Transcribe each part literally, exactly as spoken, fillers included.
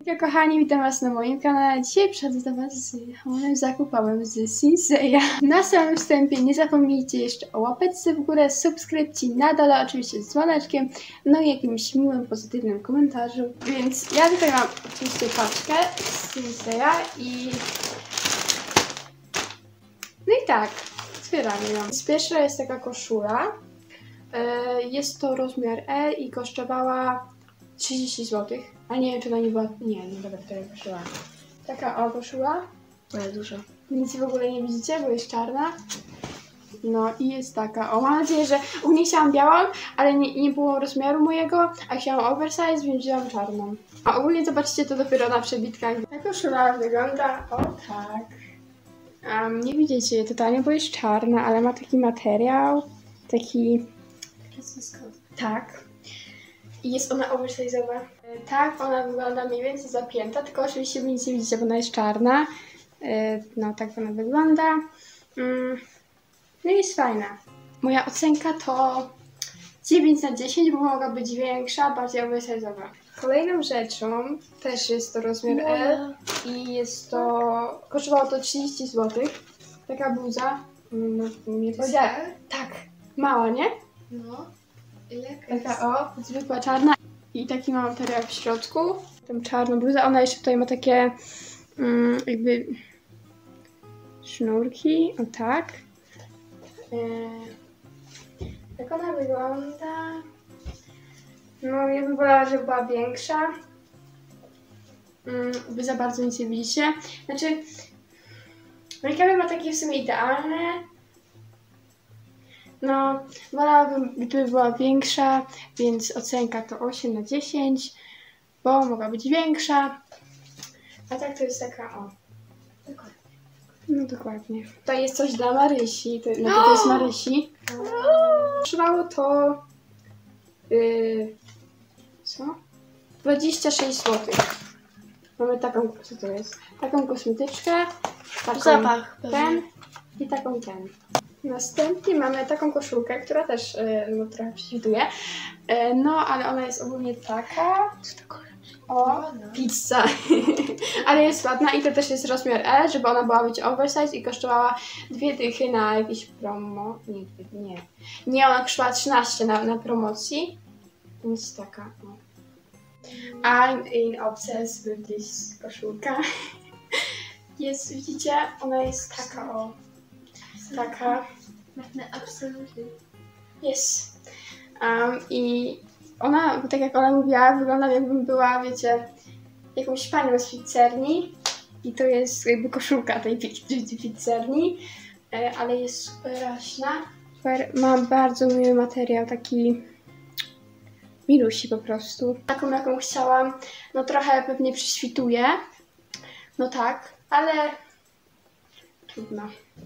Ja, kochani, witam was na moim kanale. Dzisiaj przychodzę do was z moim zakupem z Sinseya. Na samym wstępie nie zapomnijcie jeszcze o łapeczce w górę, subskrypcji na dole, oczywiście z dzwoneczkiem, no i jakimś miłym, pozytywnym komentarzu. Więc ja tutaj mam oczywiście paczkę z Sinseya i... No i tak, otwieramy ją. Z pierwsza jest taka koszula. Jest to rozmiar E i kosztowała trzydzieści złotych. A nie wiem, czy ona nie była... Nie, nie dobra, taka koszula. Taka o koszula. Ale dużo. Nic w ogóle nie widzicie, bo jest czarna. No i jest taka. O, mam nadzieję, że u niej chciałam białą, ale nie, nie było rozmiaru mojego, a chciałam oversize, więc wzięłam czarną. A ogólnie zobaczycie to dopiero na przebitkach. Ta koszula wygląda o tak. Um, nie widzicie jej totalnie, bo jest czarna, ale ma taki materiał. Taki... Tak. I jest ona oversize'owa. Tak, ona wygląda mniej więcej zapięta, tylko oczywiście wy nic nie widzicie, bo ona jest czarna. No, tak ona wygląda. No i jest fajna. Moja ocenka to dziewięć na dziesięć, bo mogła być większa, bardziej oversize'owa. Kolejną rzeczą też jest to rozmiar L i jest to... kosztowało to trzydzieści złotych. Taka bluza. No, nie powiedziała. Tak, mała, nie? No. Taka o, zwykła czarna i taki ma materiał w środku. Tą czarną bluzę, ona jeszcze tutaj ma takie um, jakby sznurki, o tak. Eee, jak ona wygląda? No ja bym wolała, żeby była większa. Um, wy za bardzo nic nie widzicie. Znaczy, rękawy ma takie w sumie idealne. No, wolałabym, gdyby była większa, więc ocenka to osiem na dziesięć, bo mogła być większa. A tak to jest taka, o. Dokładnie. No dokładnie. Tutaj jest coś dla Marysi, to, no to, to jest Marysi. Trwało to... Yy, co? dwadzieścia sześć złotych. Mamy taką, co to jest? Taką kosmetyczkę, taką Zapach ten i taką ten. Następnie mamy taką koszulkę, która też no, trochę prześwituje. No, ale ona jest ogólnie taka. O, pizza. Ale jest ładna i to też jest rozmiar L, żeby ona była być oversize i kosztowała dwie dychy na jakiś promo. Nie, nie. Nie, ona kosztowała trzynaście na, na promocji. Więc taka. O. I'm in obsessed with this koszulka. Jest, widzicie, ona jest taka o. Taka. Absolutnie. Jest. Um, I ona, tak jak Ola mówiła, wygląda jakbym była, wiecie, jakąś panią z pizzerni. I to jest jakby koszulka tej pizzerni, ale jest super raśna. Super, ma bardzo miły materiał, taki milusi po prostu. Taką jaką chciałam, no trochę pewnie prześwituje. No tak, ale trudno.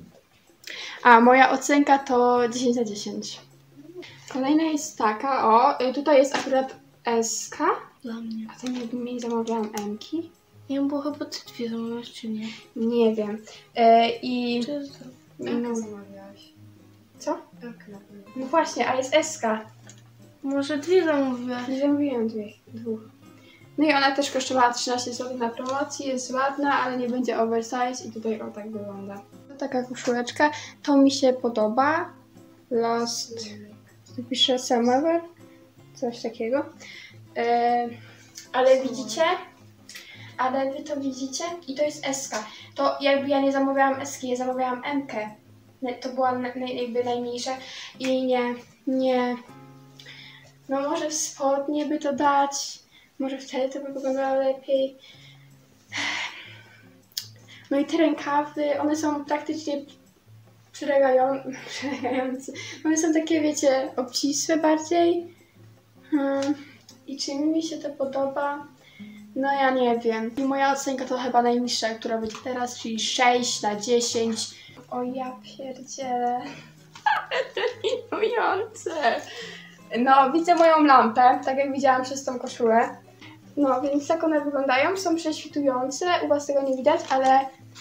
A moja ocenka to dziesięć na dziesięć. Kolejna jest taka, o, tutaj jest akurat S-ka. Dla mnie. A to nie, nie zamawiałam M-ki. Nie wiem, było chyba ty dwie zamawiałaś, czy nie? Nie wiem. E, I... Czy jest to? No, zamawiałaś. co? Tak, na pewno. No właśnie, a jest S-ka. Może dwie zamówiłaś. Nie zamówiłam dwie, dwóch. No i ona też kosztowała trzynaście złotych na promocji, jest ładna, ale nie będzie oversize i tutaj o tak wygląda. Taka koszuleczka, to mi się podoba. Last, tu pisze summer, coś takiego. E, ale widzicie, ale wy to widzicie i to jest S-ka. To jakby ja nie zamawiałam S-ki, ja zamawiałam M-kę. To była na, jakby najmniejsza i nie, nie, no może w spodnie by to dać, może wtedy to by wyglądało lepiej. No i te rękawy, one są praktycznie przylegające, przylegające. One są takie, wiecie, obcisłe bardziej. Hmm. I czy mi się to podoba? No ja nie wiem. I moja ocenka to chyba najniższa, która będzie teraz, czyli sześć na dziesięć. O ja pierdzielę. To irytujące. No, widzę moją lampę, tak jak widziałam przez tą koszulę. No, więc tak one wyglądają, są prześwitujące. U was tego nie widać, ale...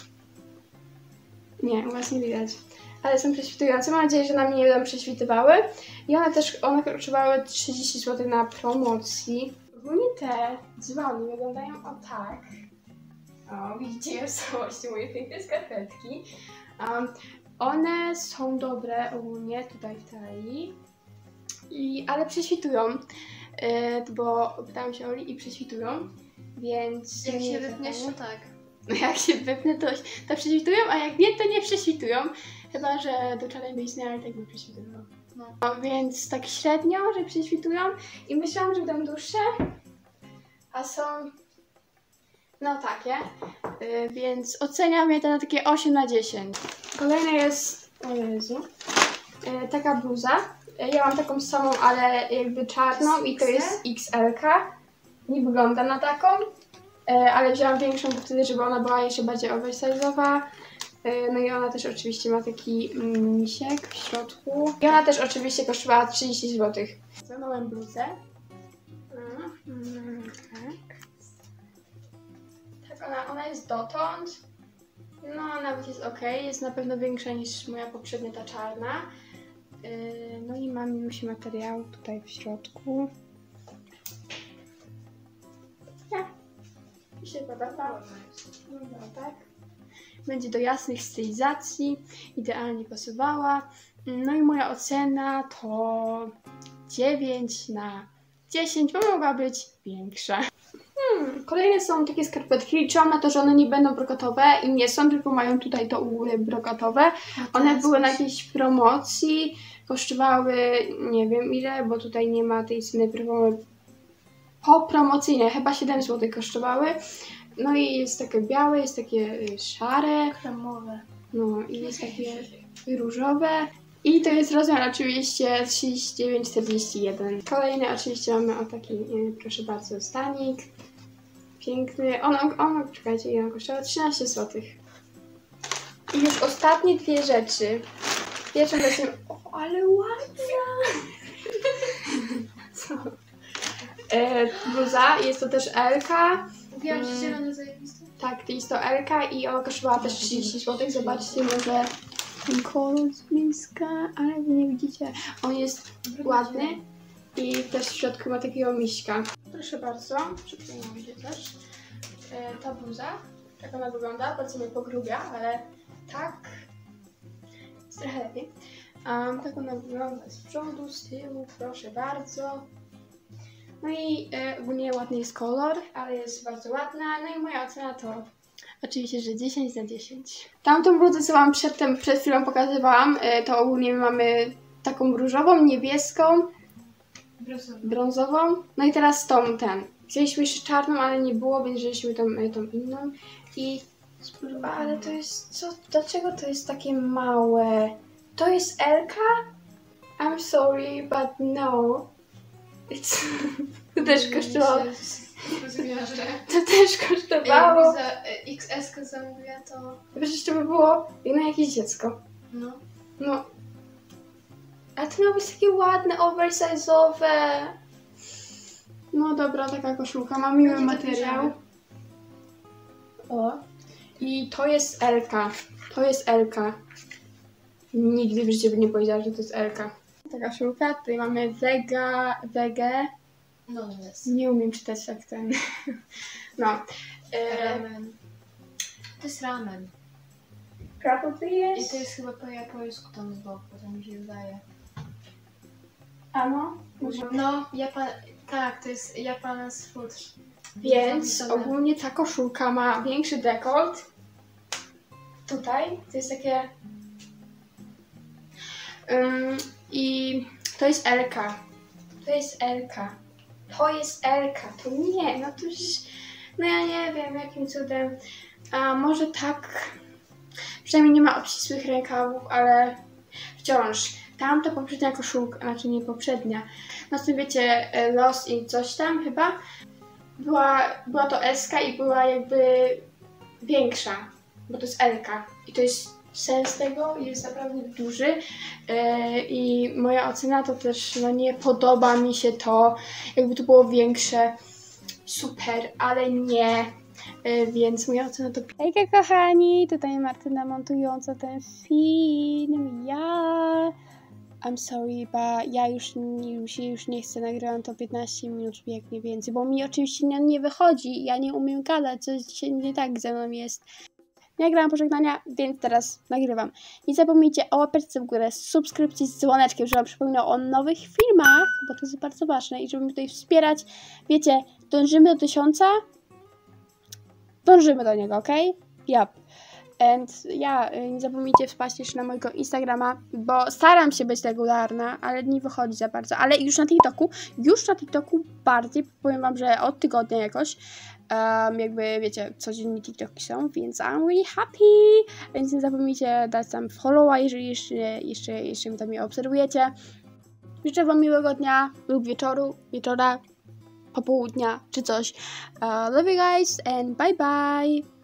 Nie, u was nie widać. Ale są prześwitujące. Mam nadzieję, że na mnie nie będą prześwitywały. I one też, one kosztowały trzydzieści złotych na promocji. Ogólnie te dzwony wyglądają o tak. O, widzicie je w całości moje piękne skarpetki. Um, one są dobre ogólnie tutaj w talii, I, ale prześwitują, yy, bo pytałam się Oli i prześwitują, więc... Jak nie się jest wypniesz, to fajne. tak. No jak się wypnę, to, to prześwitują, a jak nie, to nie prześwitują. Chyba że do czarnej byliśmy, ale tak by prześwitują. No. No, więc tak średnio, że prześwitują i myślałam, że będą dłuższe, a są no takie, yy, więc oceniam je to na takie osiem na dziesięć. Kolejna jest, o Jezu, yy, taka bluza. Yy, ja mam taką samą, ale jakby czarną i to jest X L-ka. Nie wygląda na taką, yy, ale wzięłam większą wtedy, żeby ona była jeszcze bardziej oversize'owa. No i ona też oczywiście ma taki misiek w środku. I ona też oczywiście kosztowała trzydzieści złotych. Zamałem bluzę. Mm, tak. Tak, ona, ona jest dotąd. No nawet jest ok, jest na pewno większa niż moja poprzednia, ta czarna. Yy, no i mam już materiał tutaj w środku. Ja. Mi się podoba. No, tak. Będzie do jasnych stylizacji, idealnie pasowała. No i moja ocena to dziewięć na dziesięć, bo mogła być większa. Hmm, kolejne są takie skarpetki. Liczyłam na to, że one nie będą brokatowe i nie są, tylko mają tutaj to u góry brokatowe. One były na jakiejś promocji, kosztowały nie wiem ile, bo tutaj nie ma tej ceny popromocyjnej, chyba siedem złotych kosztowały. No i jest takie białe, jest takie szare, kremowe. No i jest takie różowe. I to jest rozmiar oczywiście trzydzieści dziewięć czterdzieści jeden. Kolejny oczywiście mamy o taki, proszę bardzo, stanik. Piękny. On, on, czekajcie, ile on kosztował? trzynaście złotych. I już ostatnie dwie rzeczy. Pierwszą to jest... O, ale ładna! Co? E, bluza, jest to też L-ka. Mówiłam, że zielony zajebisty. Tak, jest to L-ka i ona kosztowała też trzydzieści złotych. Zobaczcie może ten kolor z bliska, ale wy nie widzicie. On jest ładny i też w środku ma takiego miśka. Proszę bardzo, przypomniałam się też. E, ta bluza, tak ona wygląda, bardzo mnie pogrubia, ale tak jest trochę lepiej. Um, tak ona wygląda z przodu, z tyłu, proszę bardzo. No i e, ogólnie ładny jest kolor, ale jest bardzo ładna. No i moja ocena to oczywiście, że dziesięć na dziesięć. Tamtą bluzę, co wam przedtem, przed chwilą pokazywałam, e, to ogólnie mamy taką różową, niebieską, brązową. brązową. No i teraz tą, ten. Chcieliśmy jeszcze czarną, ale nie było, więc wzięliśmy tą, tą inną. I ale to jest, co, dlaczego to jest takie małe? To jest L-ka? I'm sorry, but no. It's... To też kosztowało. To też kosztowało. Jakby za X S-kę zamówiła, to... Przecież to by było na jakieś dziecko. No. No. A to miało być takie ładne, oversize'owe. No dobra, taka koszulka. Ma miły Będzie materiał. O. I to jest L-ka. To jest L-ka. Nigdy w życiu by nie powiedziała, że to jest L-ka. Taka koszulka. Tutaj mamy Vega, Vege. No jest. Nie umiem czytać tak ten. No. E, Ramen. To jest ramen. Probably I jest. to jest chyba po japońsku tam z boku, to mi się wydaje. A no? No, Japan... tak, to jest Japanese food. Więc Zapisane. ogólnie ta koszulka ma większy dekolt. Tutaj to jest takie... Um, I to jest L-ka. To jest L-ka. To jest L-ka. To nie, no to już... No ja nie wiem, jakim cudem. A może tak... Przynajmniej nie ma obcisłych rękawów, ale wciąż. Tamta poprzednia koszulka, znaczy nie poprzednia, no to wiecie, Lost i coś tam chyba, była, była to S-ka i była jakby większa, bo to jest L-ka i to jest sens tego, jest naprawdę duży yy, i moja ocena to też, no nie podoba mi się to, jakby to było większe, super, ale nie. Yy, więc moja ocena to... Hejka kochani, tutaj Martyna montująca ten film, ja... I'm sorry, bo ja już, już, już nie chcę, nagrywam to piętnaście minut biegnie więcej, bo mi oczywiście nie, nie wychodzi, ja nie umiem gadać, coś się nie tak ze mną jest. Nagrałam pożegnania, więc teraz nagrywam. Nie zapomnijcie o łapeczce w górę, subskrypcji z dzwoneczkiem, żeby wam przypominał o nowych filmach, bo to jest bardzo ważne i żeby mnie tutaj wspierać. Wiecie, dążymy do tysiąca, dążymy do niego, ok? Yep. And ja, nie zapomnijcie wpaść jeszcze na mojego Instagrama, bo staram się być regularna, ale nie wychodzi za bardzo. Ale już na TikToku, już na TikToku bardziej, powiem wam, że od tygodnia jakoś, um, jakby wiecie, codziennie TikToki są, więc I'm really happy. Więc nie zapomnijcie dać tam followa, jeżeli jeszcze, jeszcze, jeszcze mi tam nie obserwujecie. Życzę wam miłego dnia lub wieczoru, wieczora, popołudnia czy coś. Uh, love you guys and bye bye!